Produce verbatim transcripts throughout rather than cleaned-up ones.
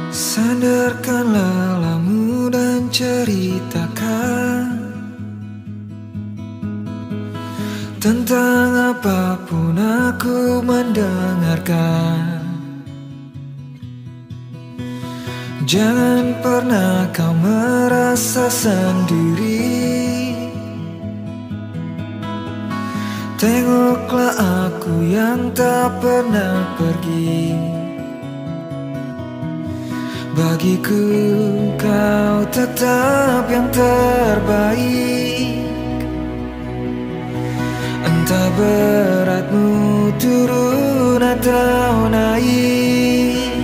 Sandarkanlah lelamu dan ceritakan tentang apapun aku mendengarkan. Jangan pernah kau merasa sendiri. Tengoklah aku yang tak pernah pergi. Bagiku kau tetap yang terbaik. Entah beratmu turun atau naik.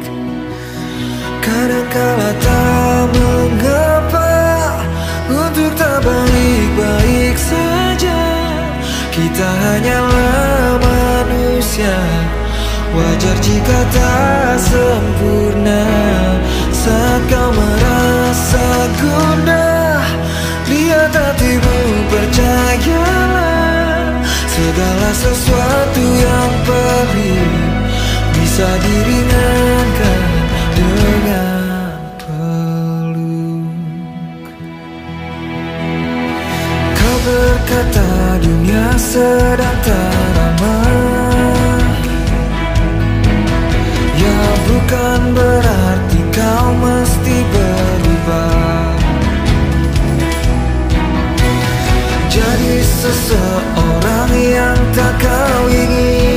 Kadangkala tak mengapa untuk tak baik-baik saja. Kita hanyalah manusia, wajar jika tak sempurna. Saat kau merasa gundah, lihat hatimu, percayalah. Segala sesuatu yang perih bisa diringankan dengan peluk. Kau berkata dunia sedang tak ramah. Ya bukan berarti kau mesti berubah. Jadi seseorang yang tak kau ingin.